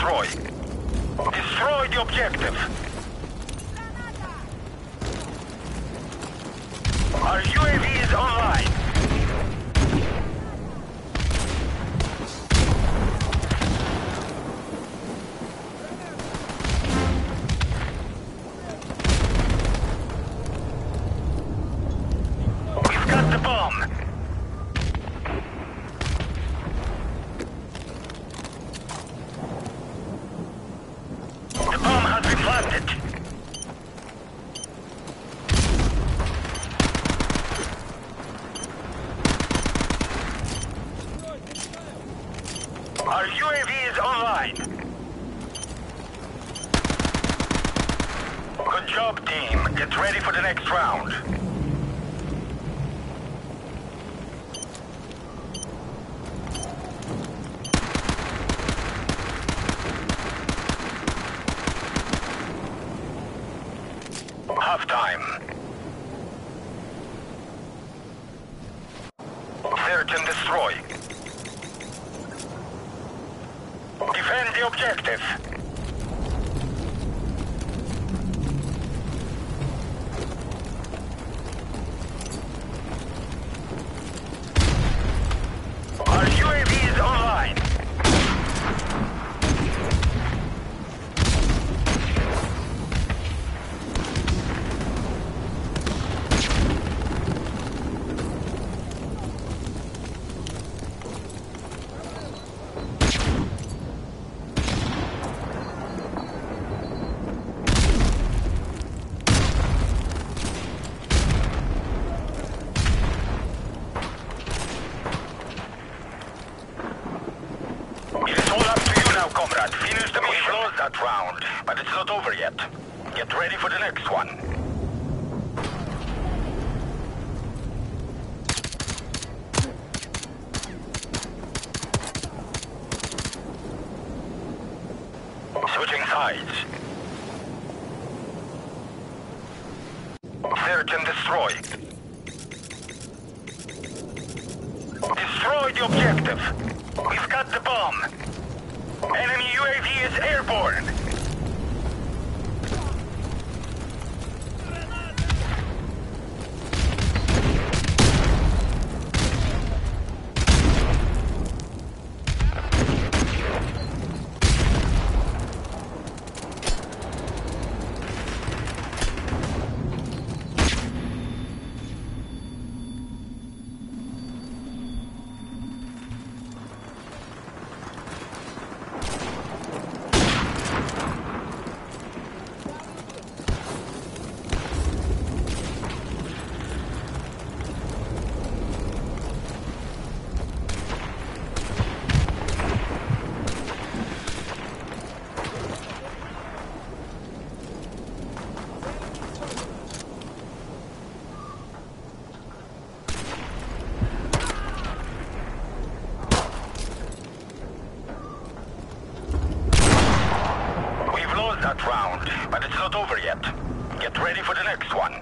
destroy. Destroy the objective. Our UAV is online. We've got the bomb. The bomb has been planted. Our UAV is online. Good job, team. Get ready for the next round. Half-time. Search and destroy. Defend the objective. Our UAV is online. Comrade, finish the mission. We've lost that round, but it's not over yet. Get ready for the next one. Switching sides. Search and destroy. Destroy the objective. We've got the bomb. Enemy UAV is airborne. That round, but it's not over yet. Get ready for the next one.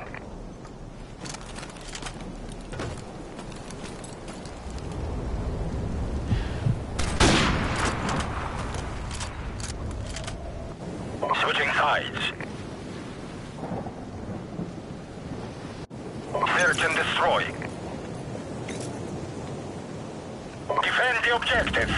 Switching sides. Search and destroy. Defend the objective.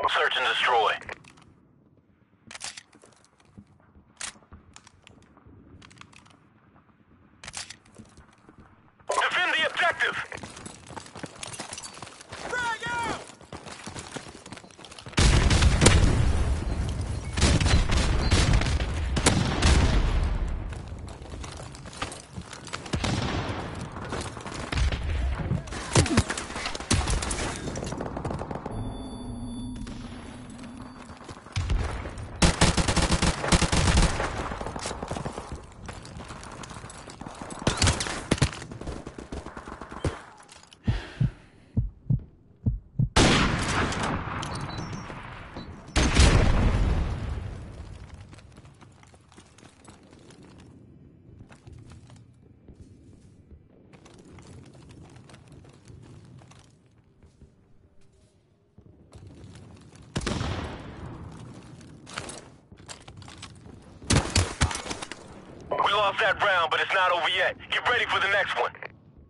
Search and destroy. Defend the objective! Frag out! We lost that round, but it's not over yet. Get ready for the next one.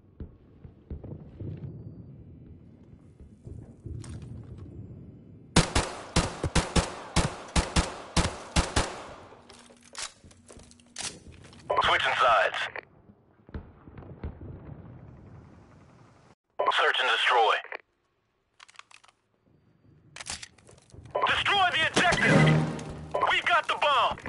Switching sides. Search and destroy. Destroy the objective! We've got the bomb!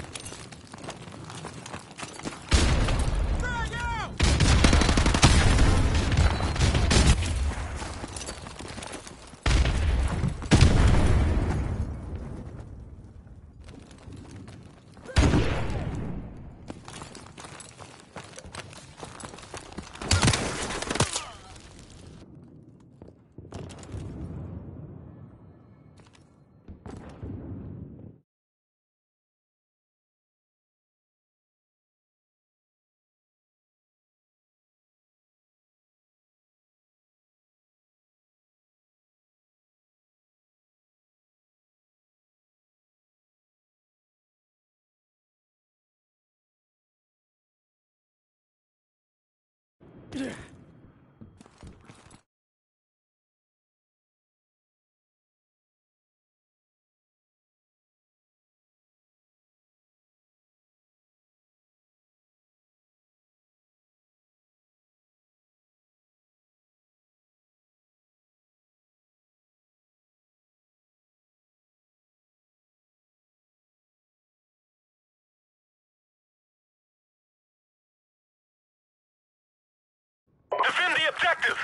Defend the objective!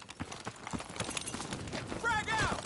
Frag out!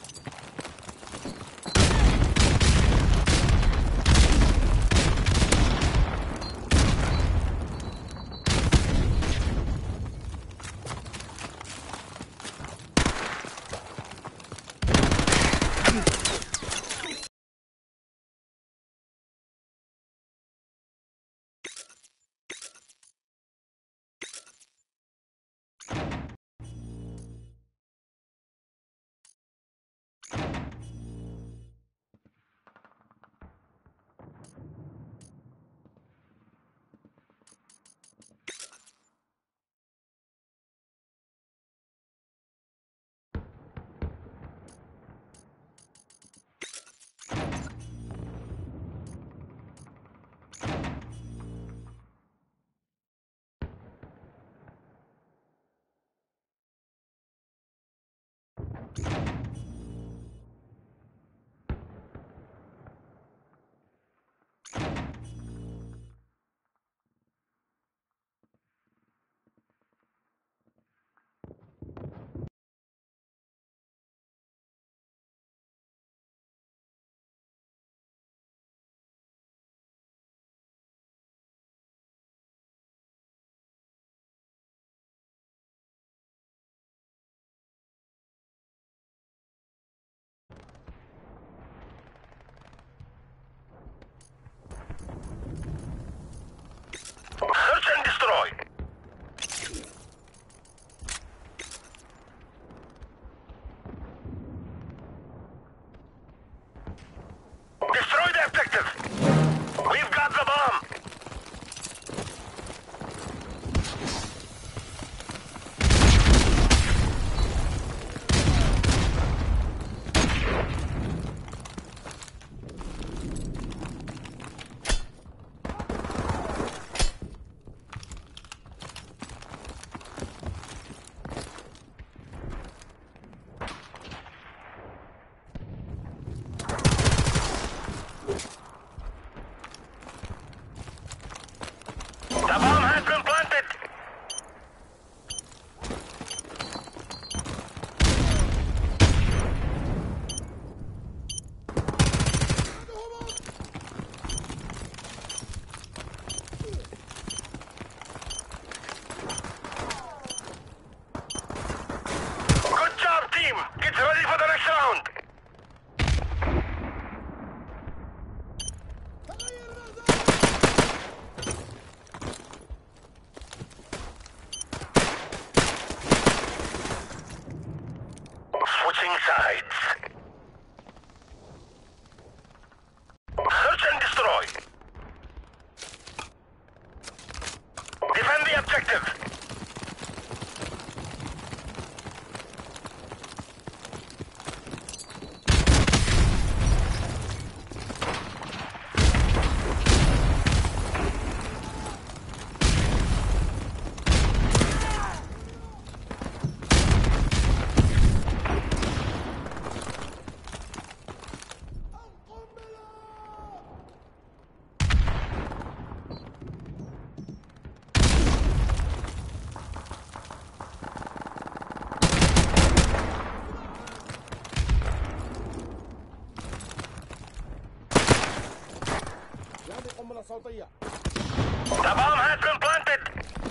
Search and destroy. Destroy the objective. We've got the bomb. objective. صوتية. The bomb has been planted.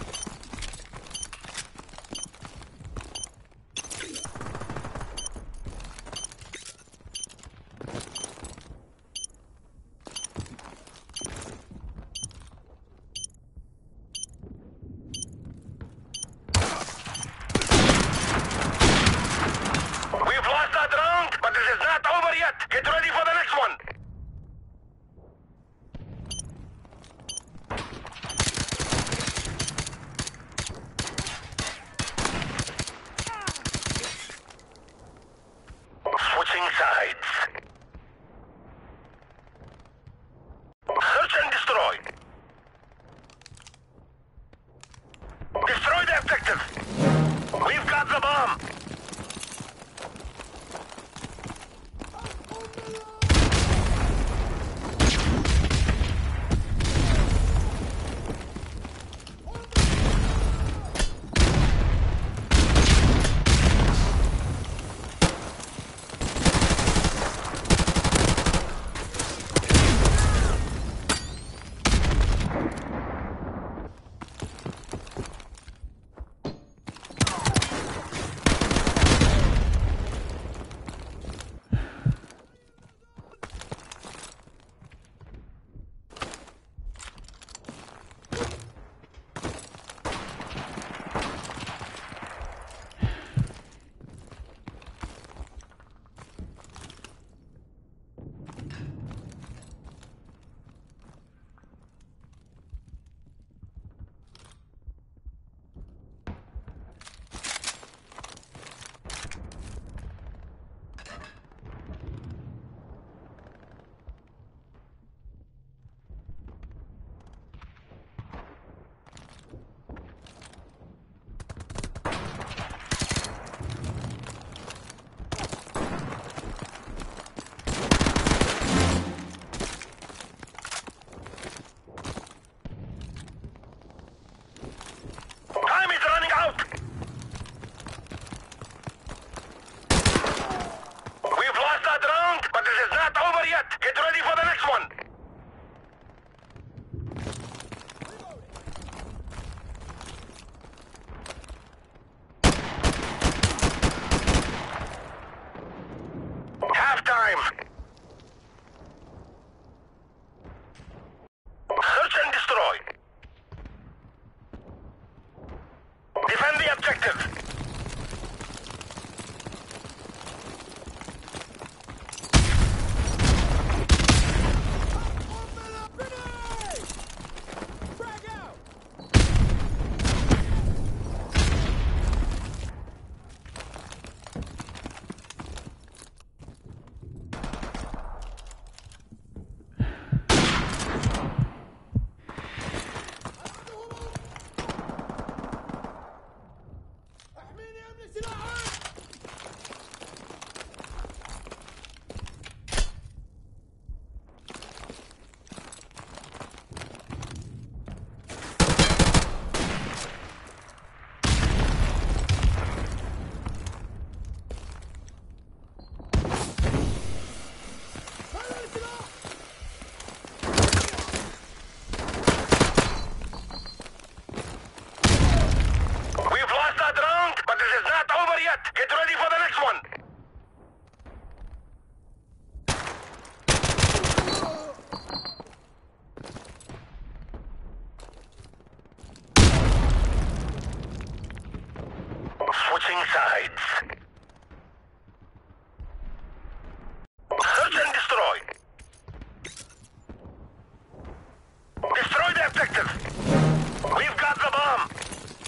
We've lost that round, but this is not over yet. Get ready for the next one. Switching sides. Search and destroy. Destroy the objective. We've got the bomb. Time is running out! We've lost that round, but this is not over yet. Get ready for the next one. Halftime. Search and destroy. Defend the objective. Frag out! احميني املك سلاحك! هذا السلاح! We've lost that round, but this is not over yet. Get ready for the next one. Switching sides. Search and destroy. Destroy the objective. We've got the bomb.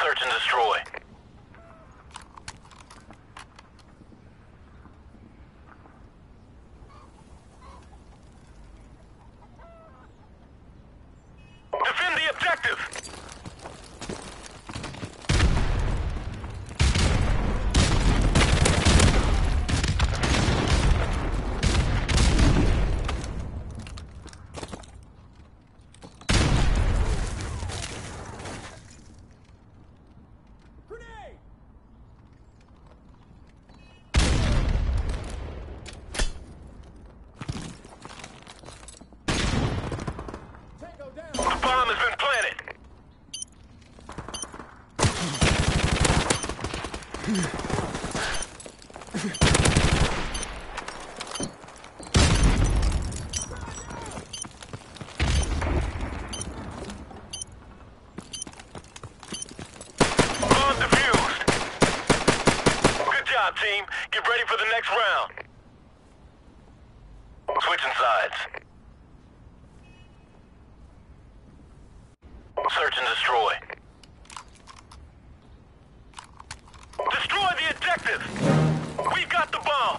Search and destroy. Defend the objective! Grenade! Tango down! The bomb has been planted. Bomb defused. Good job, team. Get ready for the next round. Switching sides. Search and destroy. Destroy the objective! We've got the bomb!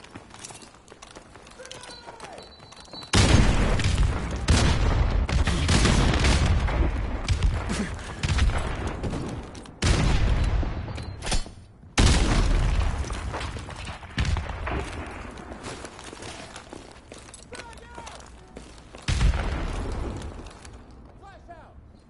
Flash out!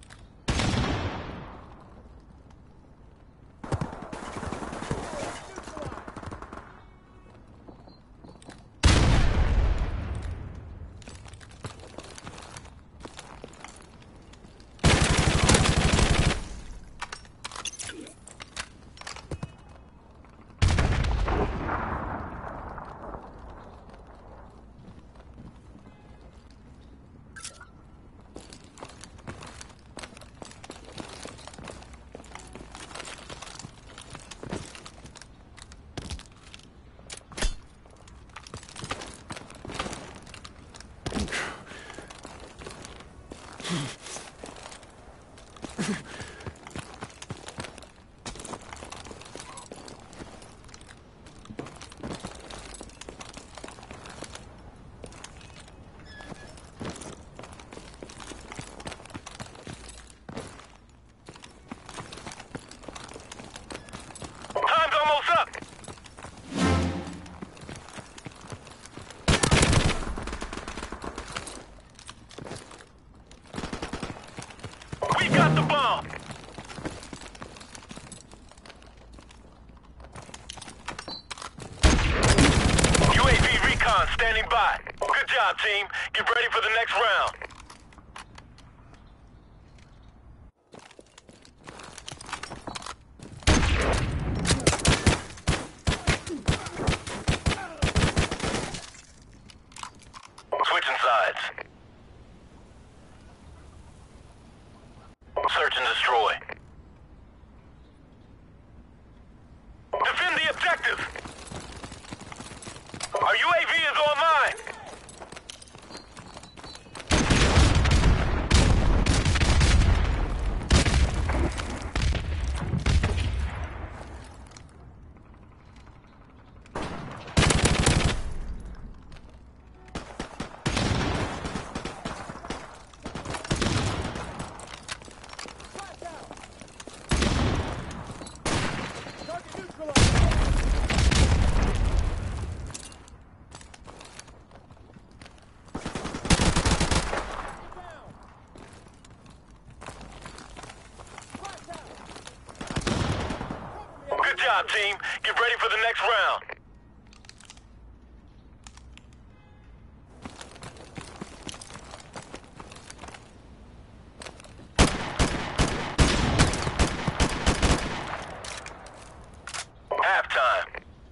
Time's almost up! We got the bomb! UAV recon standing by. Good job, team. Get ready for the next round. Switching sides. Search and destroy. Defend the objective! Our UAV is online! Flash out! Target neutralized! Down! Flash out! Cover me! Good job, team. Get ready for the next round. Halftime.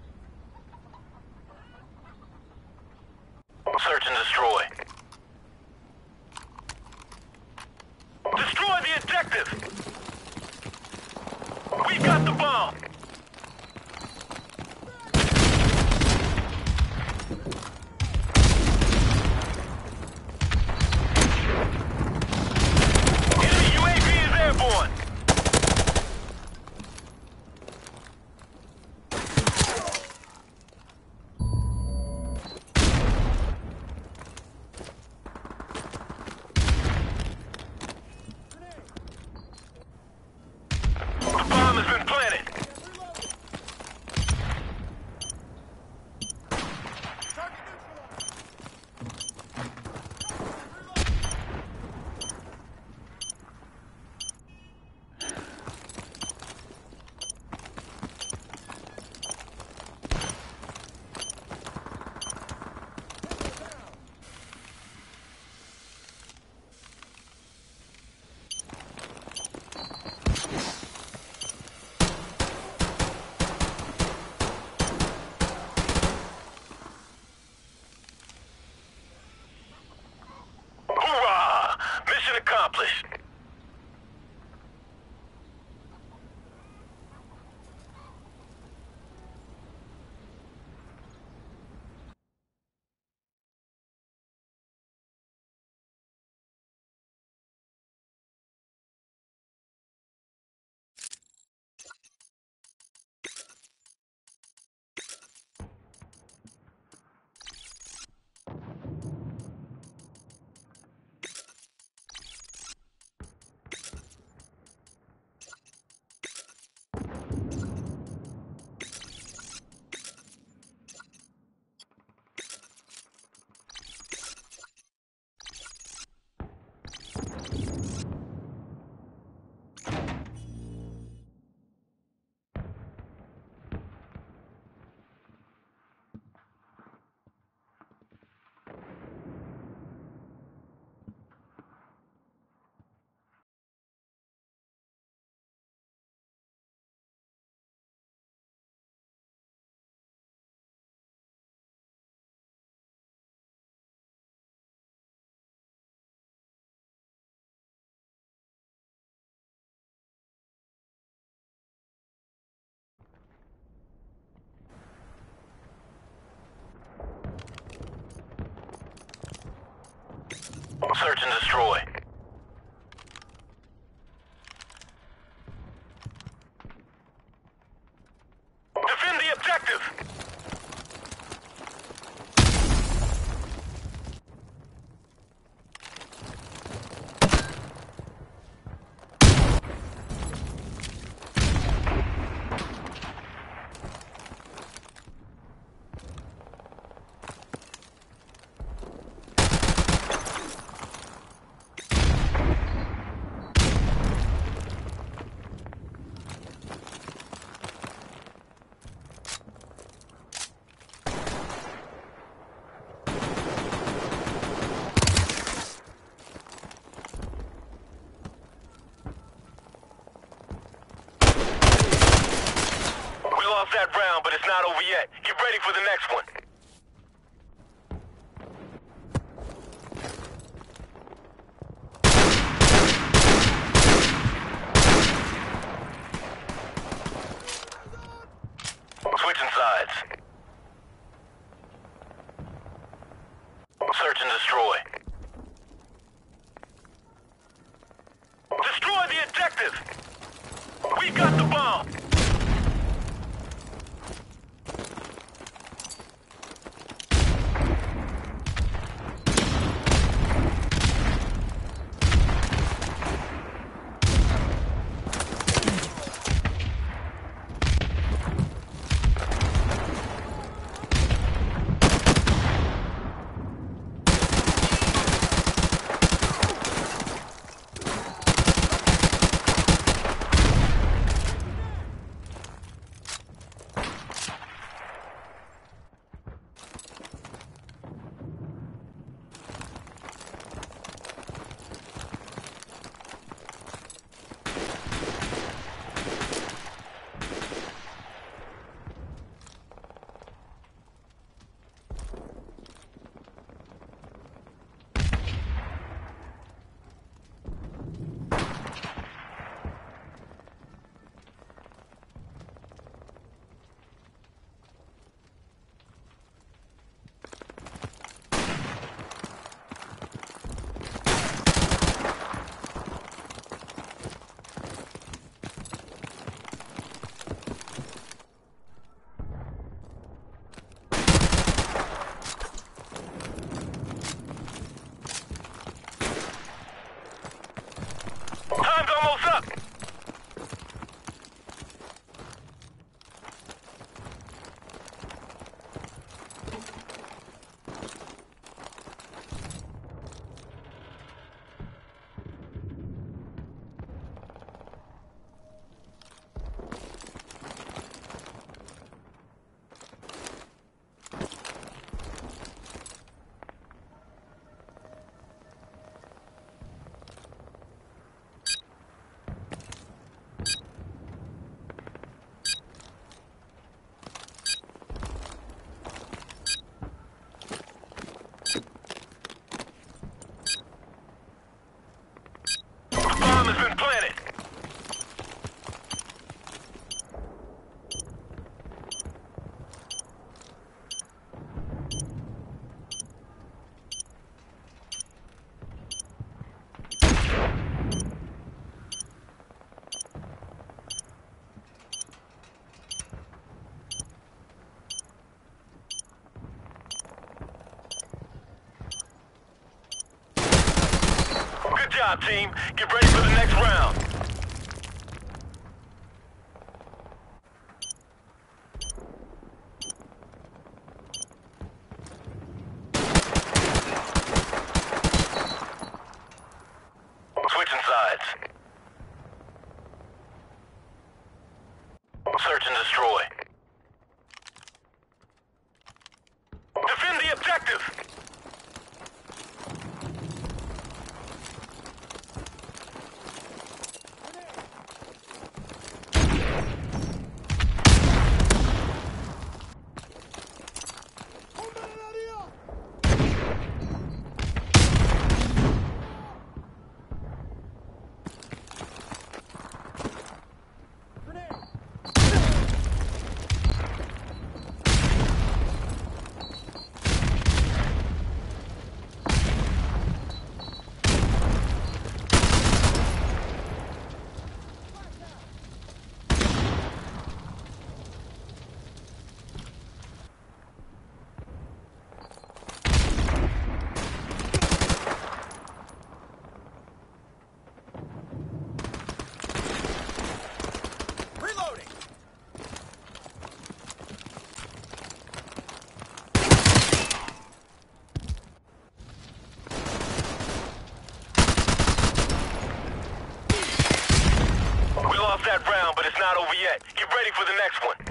Search and destroy. Destroy the objective! We got the bomb! Enemy UAV is airborne! Search and destroy. Defend the objective! That round, but it's not over yet. Get ready for the next one. Switching sides. Search and destroy. Destroy the objective! We got the bomb! Time's almost up! Bomb has been planted. Good job, team. Get ready for the next round. Switching sides. Search and destroy. Defend the objective! that round, but it's not over yet. Get ready for the next one.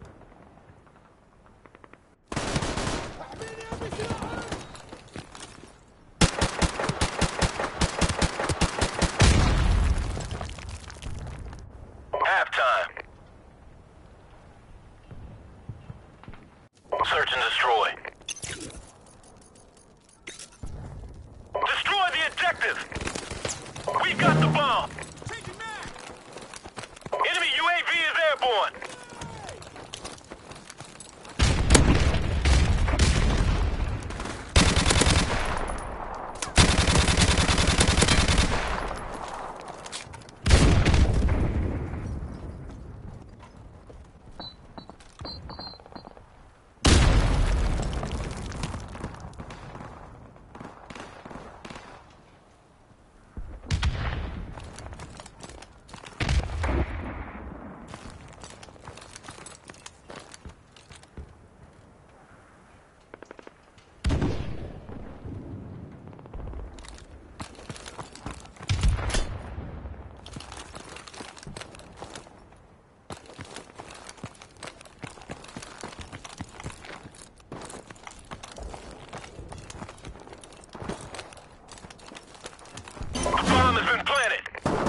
Halftime. Search and destroy. Destroy the objective! We got the bomb! Changing mag! Enemy UAV is airborne! Bomb has been planted.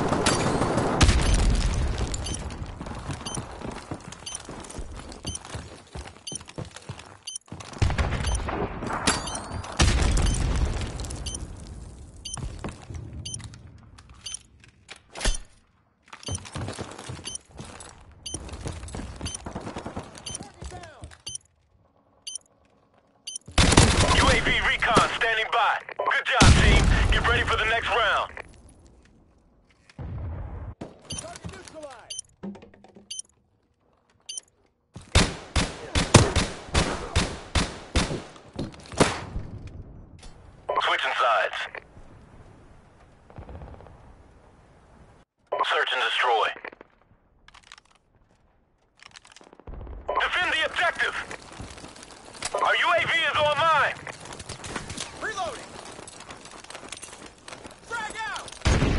UAV recon standing by. Good job, team. Get ready for the next round. Target neutralized! Switching sides. Search and destroy. Defend the objective! Our UAV is online! Reloading! Frag out!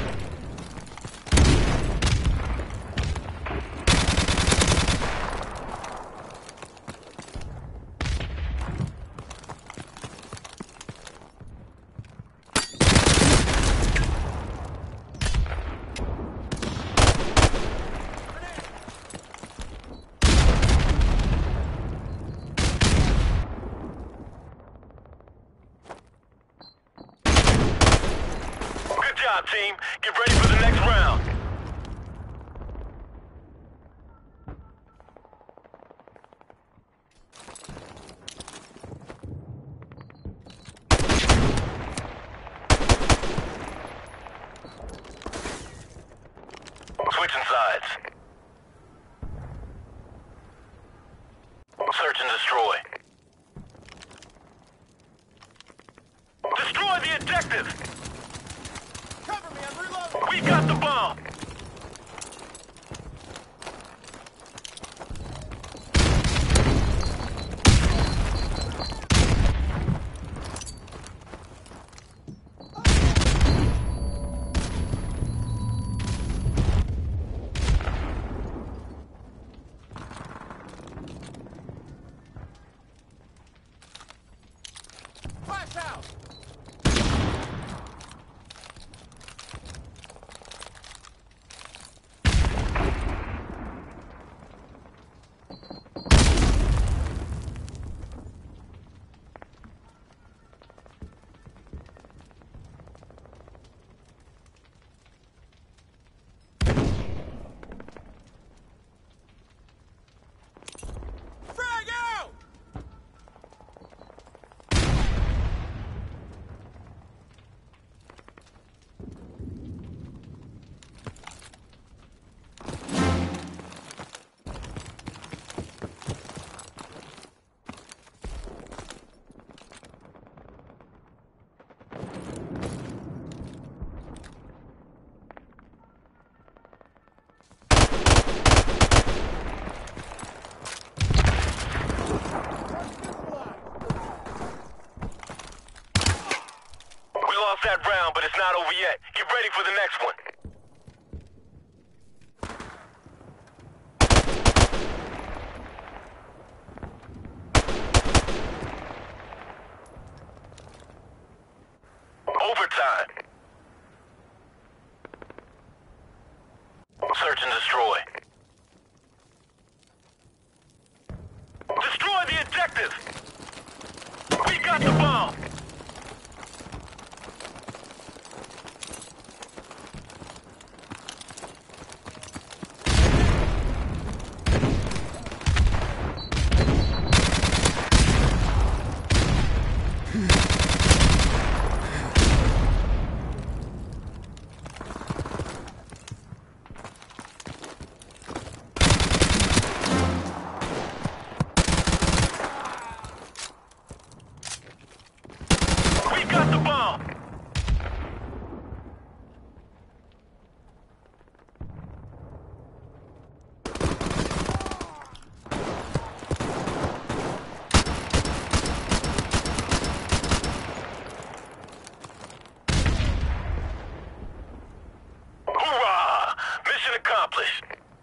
Good job, team. Get ready for the next round. Switching sides. Search and destroy. Destroy the objective! Cover me, I'm reloading! We got the bomb! Flash out! Frag out! We lost that round, but it's not over yet. Get ready for the next one. Search and destroy. Destroy the objective! We got the bomb! We got the bomb! Hoorah! Mission accomplished.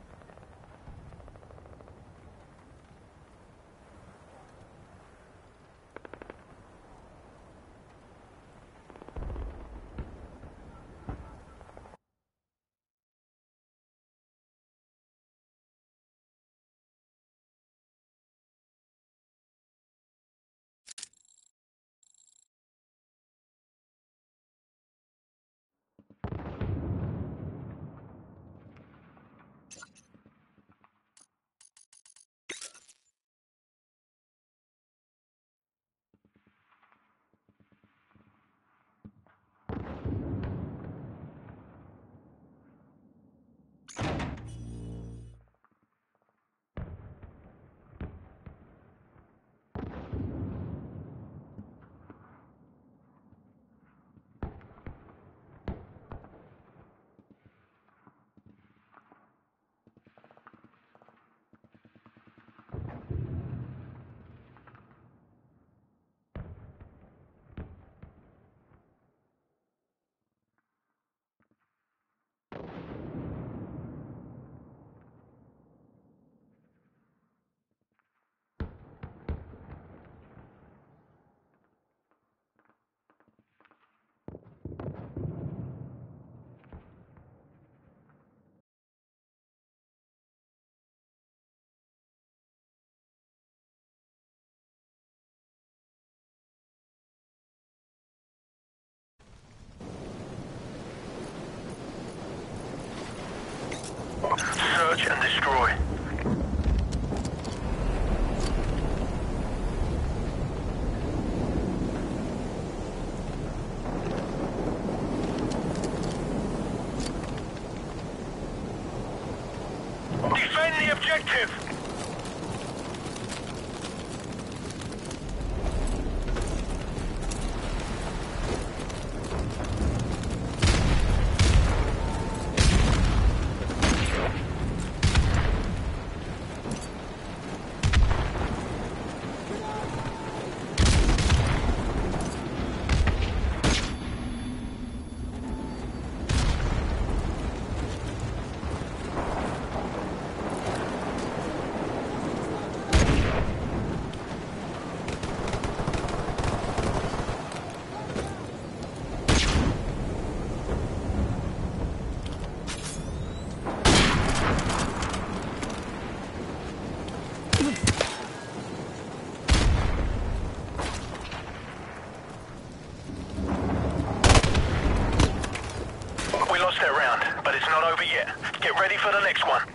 Search and destroy. Defend the objective! We lost that round, but it's not over yet. Get ready for the next one.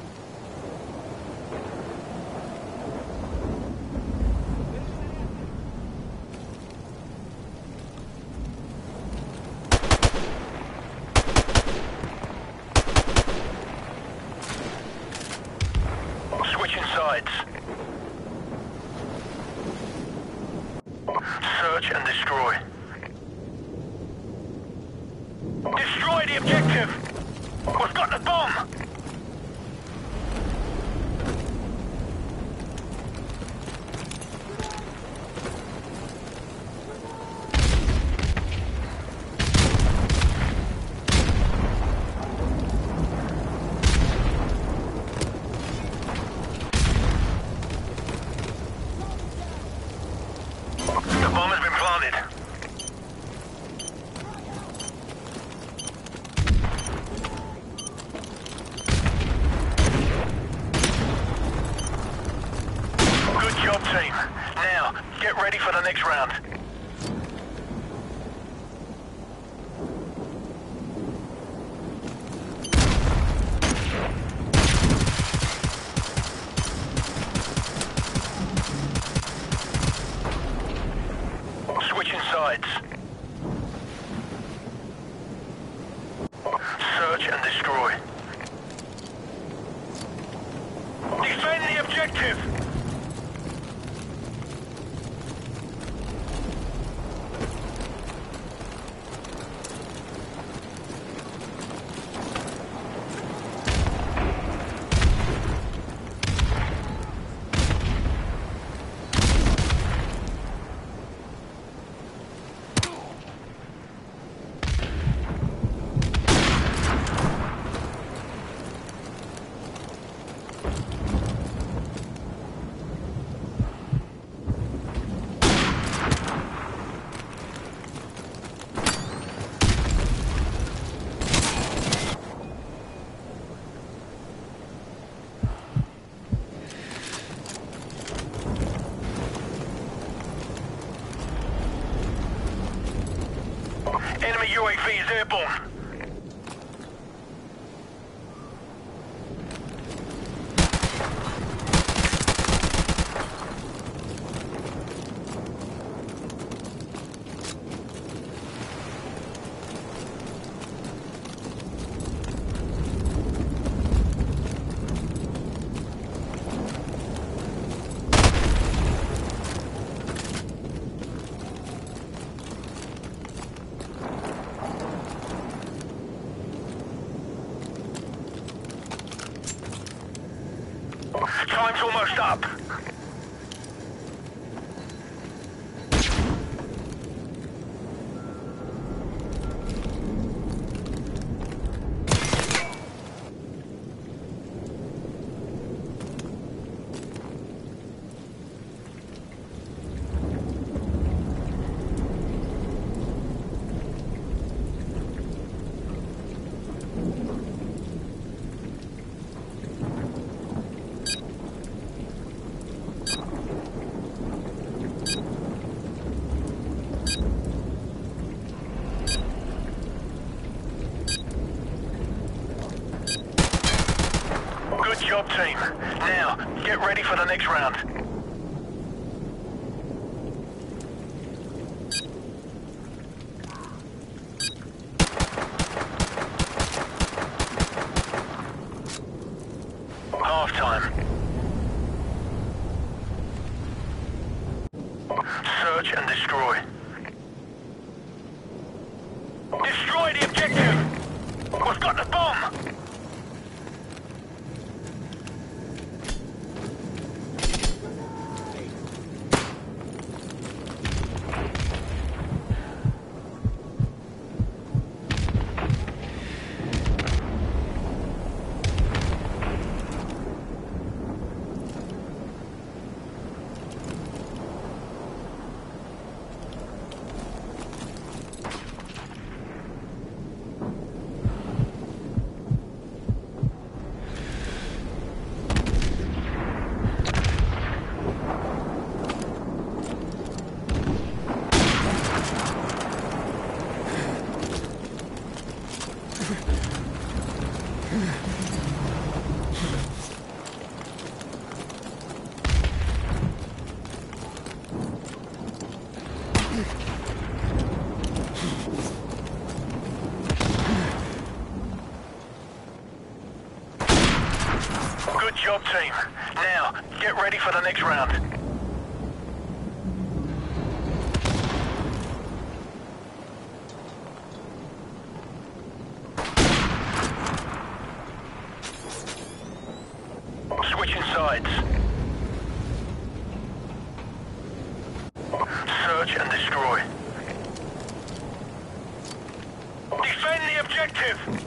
Switching sides. Search and destroy. Destroy the objective! We've got the bomb! team. Now, get ready for the next round. Switching sides. Search and destroy. Defend the objective! Enemy UAV is airborne. Time's almost up. Good job, team. Now, get ready for the next round. Half-time. Search and destroy. Destroy the objective! We've got the bomb! Good job, team. Now, get ready for the next round. Switching sides. Search and destroy. Defend the objective!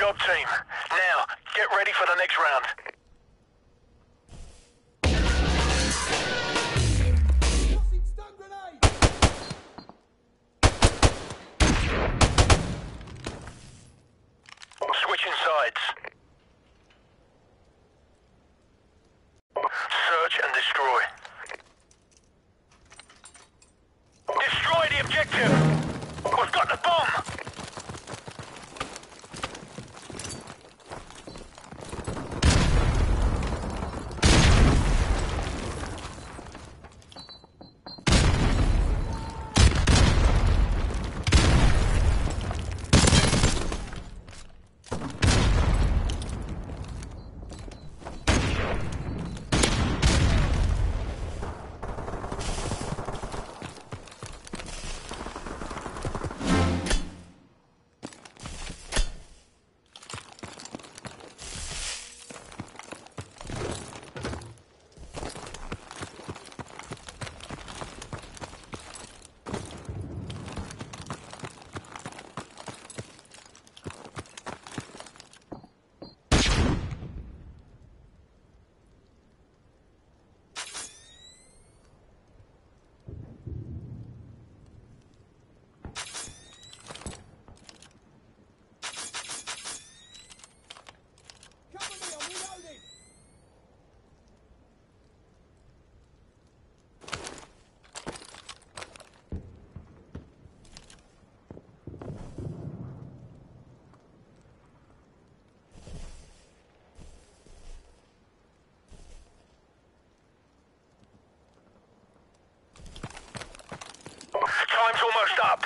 job, team. Now, get ready for the next round. Tossing stun grenade! Switching sides. Search and destroy. Destroy the objective! We've got the bomb! Cover me, I'm reloading! Time's almost up.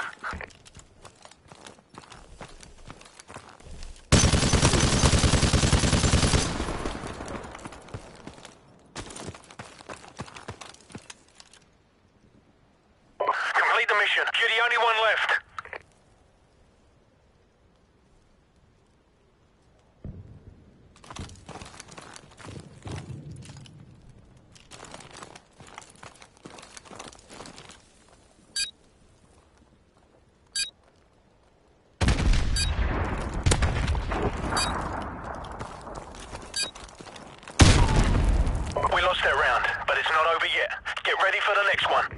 Complete the mission. You're the only one left. We lost that round, but it's not over yet. Get ready for the next one.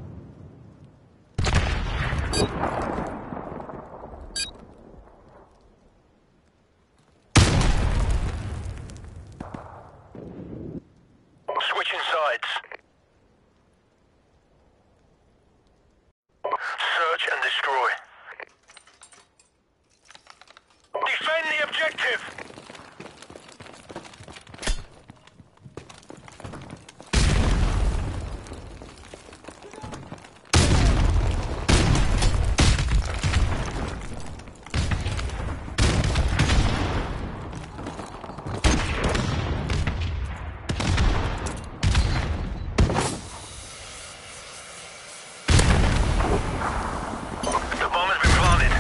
Switching sides. Search and destroy. Defend the objective! The bomb has been planted.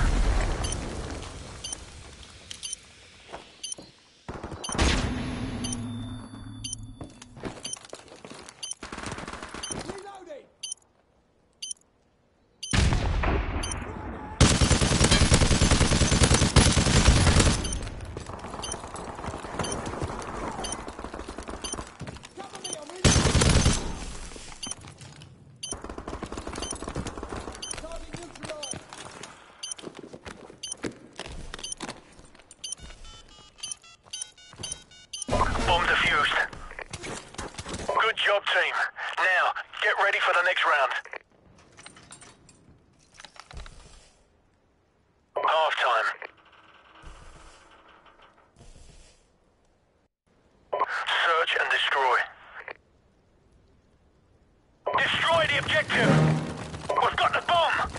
Reloading! Cover me, I'm reloading! Target neutralized! Bomb defused. Good job, team. Now, get ready for the next round. Half-time. Search and destroy. Destroy the objective! We've got the bomb!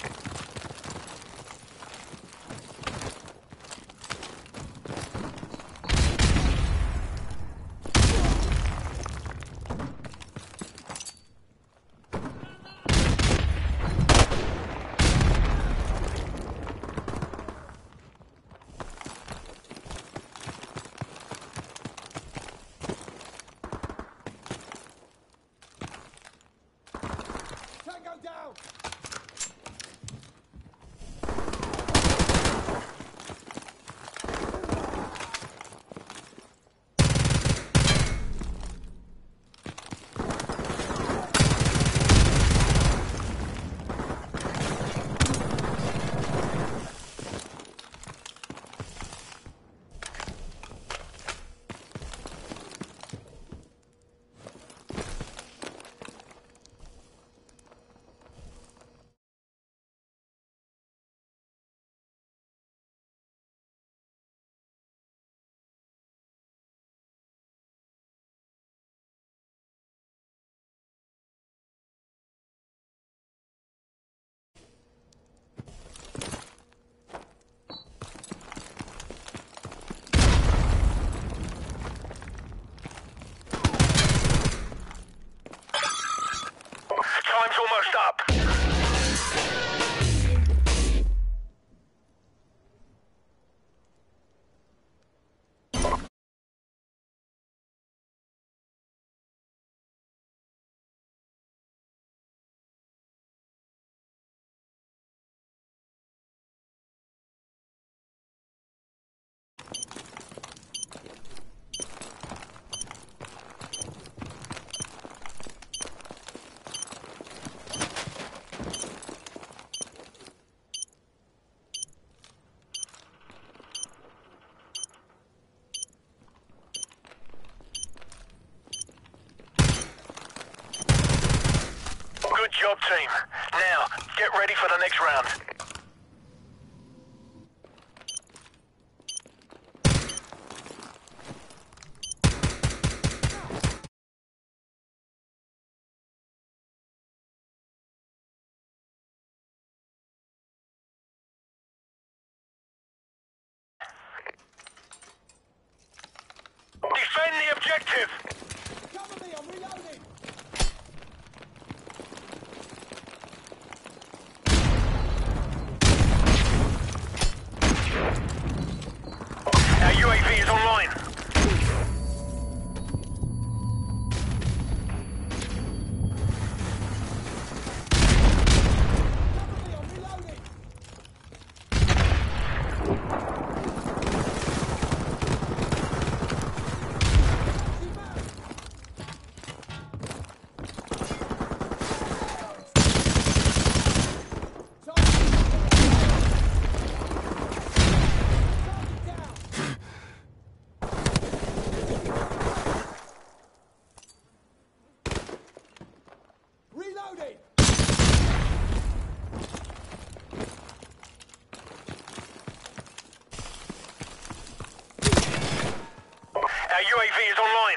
Good job, team. Now, get ready for the next round. Defend the objective! Cover me, I'm reloading! Our UAV is online. Cover me, I'm reloading! Reloading! Our UAV is online.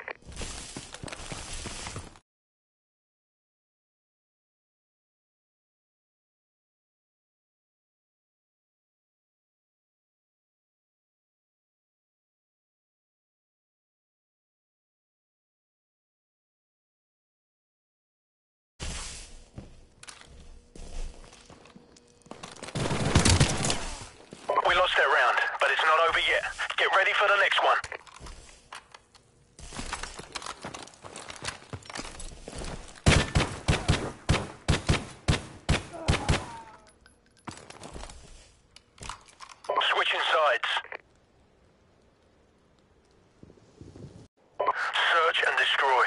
We lost that round, but it's not over yet. Get ready for the next one. Switching sides. Search and destroy.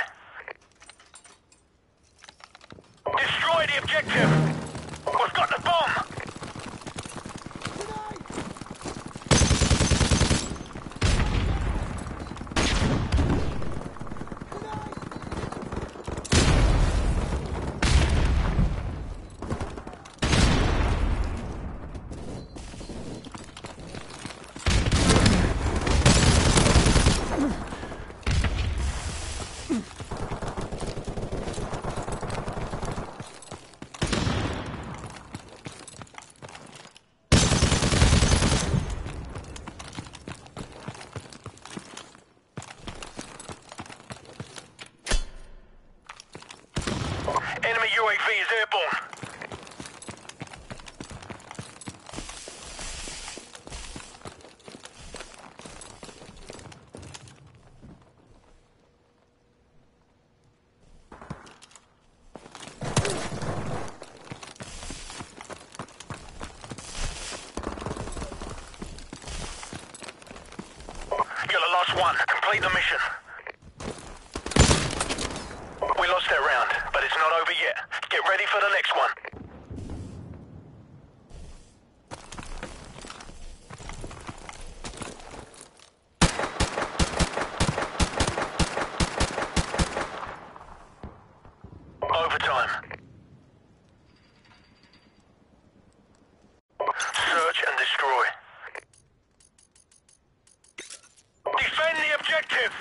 Destroy the objective! We've got the bomb! Enemy UAV is airborne. You're the last one. Complete the mission. We lost that round, but it's not over yet. Get ready for the next one. Overtime. Search and destroy. Defend the objective!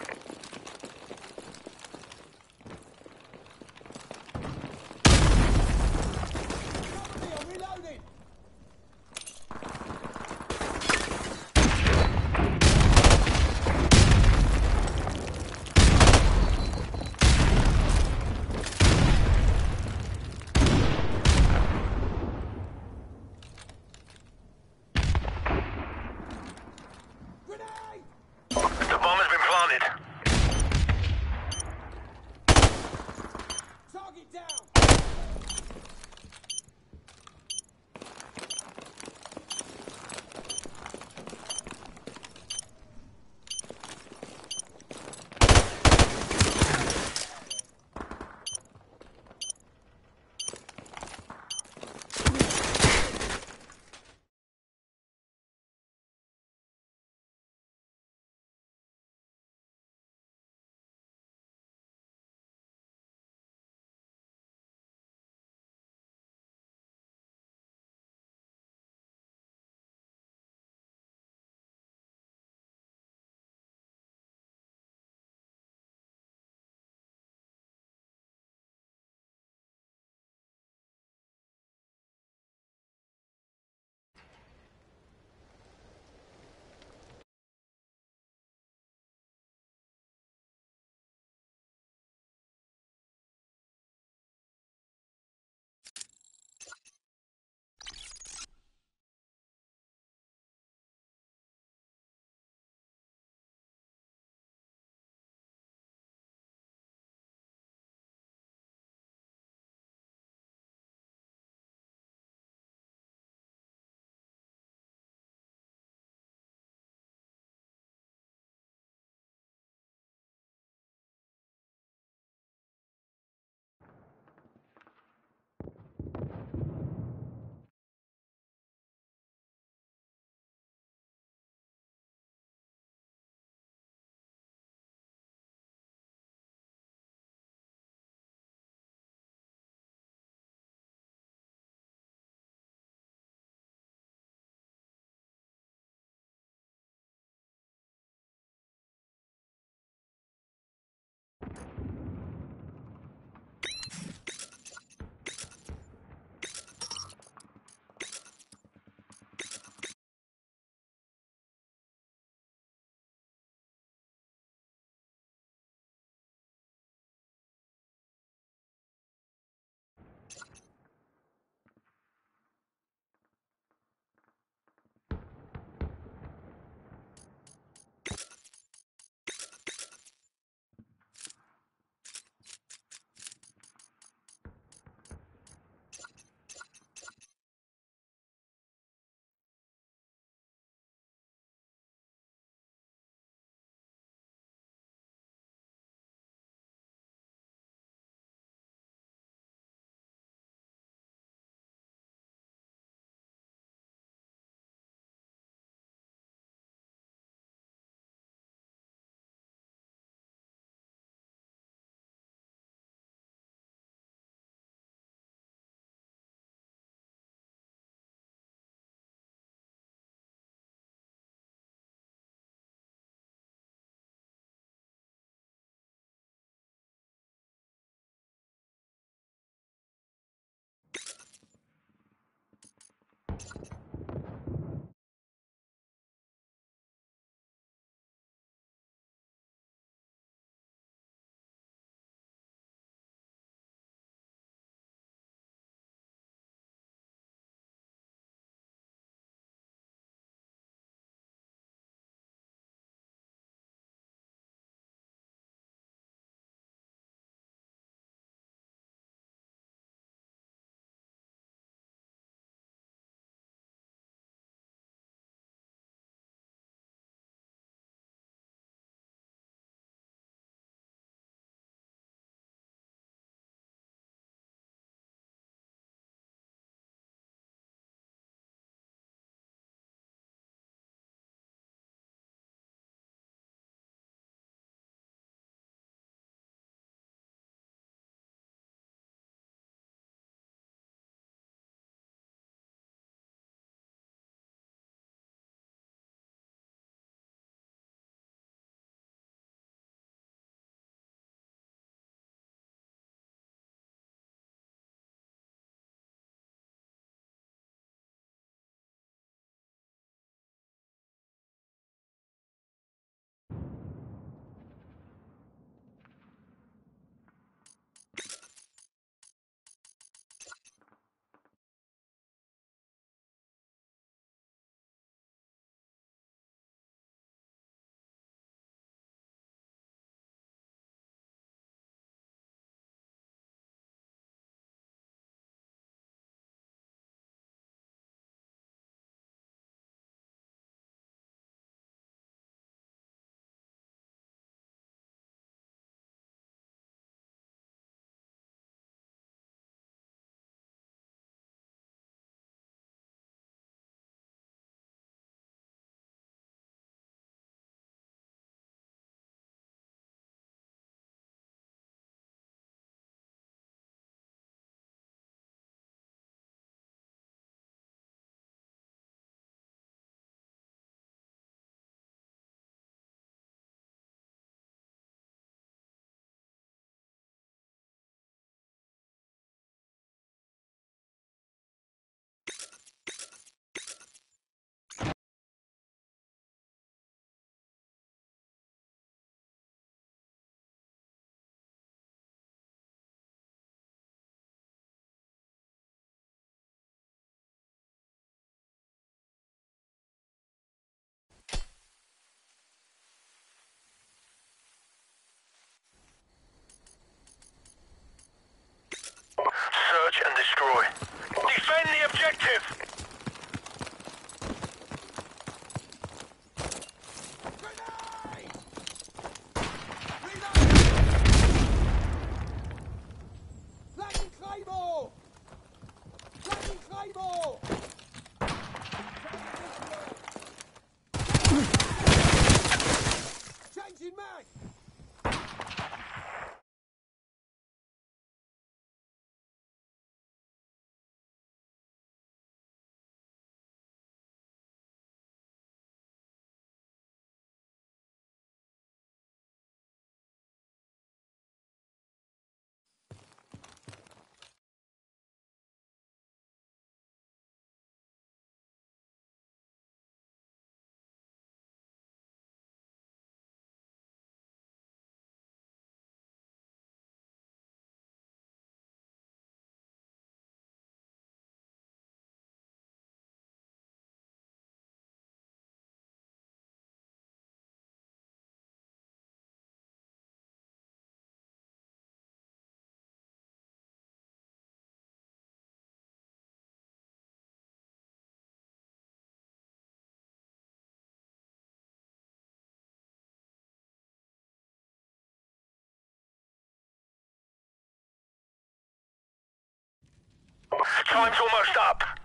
Search and destroy. Defend the objective! Grenade! Reloading! Flagging Claymore! Flagging Claymore! Changing mag! Time's almost up.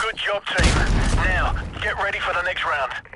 Good job, team. Now, get ready for the next round.